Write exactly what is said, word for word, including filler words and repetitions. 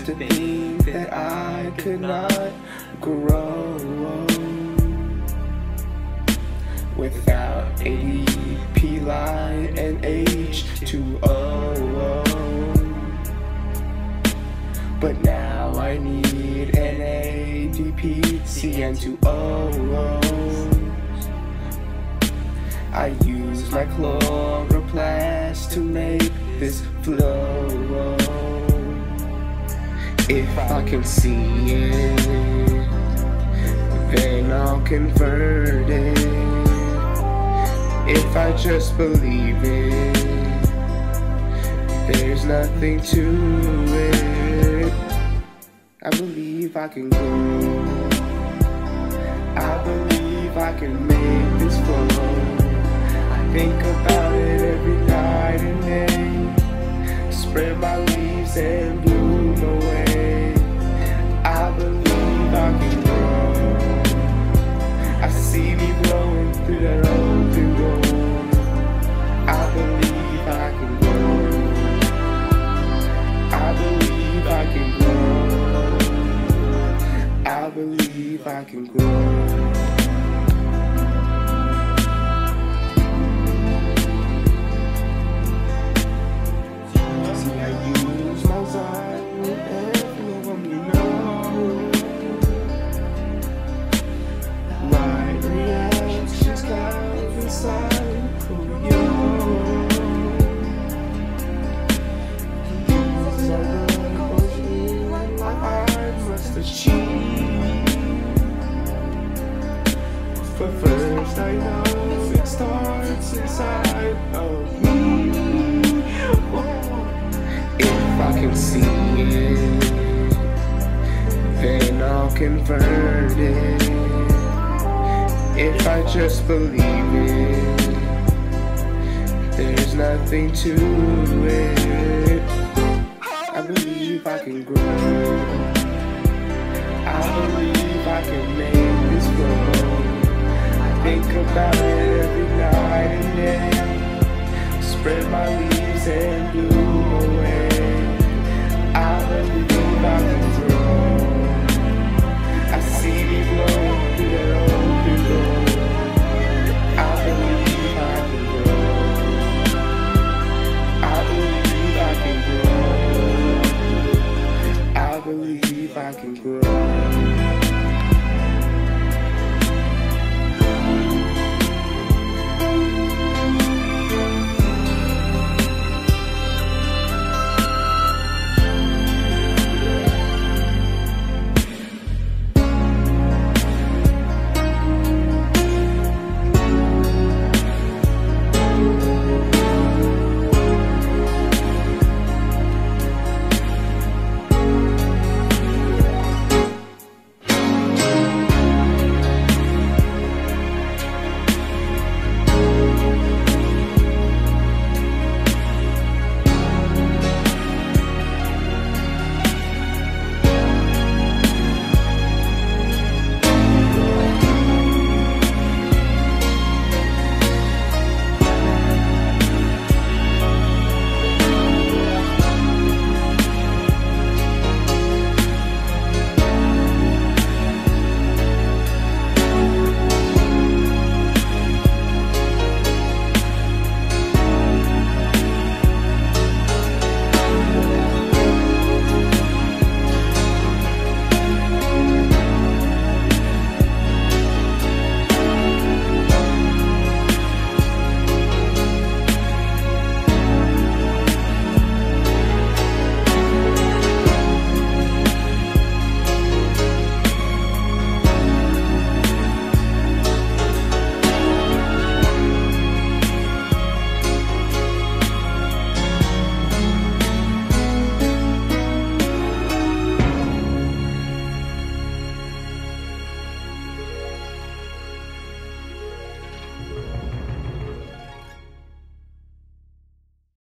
used to think that I could not grow without A D P line and H two O. But now I need an A D P C N two O. I use my chloroplast to make this flow. If I can see it, then I'll convert it. If I just believe it, there's nothing to it. I believe I can grow. I believe I can make this flow. I think about it every night and day. Spread my leaves and bloom away. I believe I can grow. I see me blowing through that open door. I believe I can grow. I believe I can grow. I believe I can grow. But first I know it starts inside of me. If I can see it, then I'll convert it. If I just believe it, there's nothing to it. I believe I can grow. I believe I can make this grow. Think about it every night and day. Spread my leaves and bloom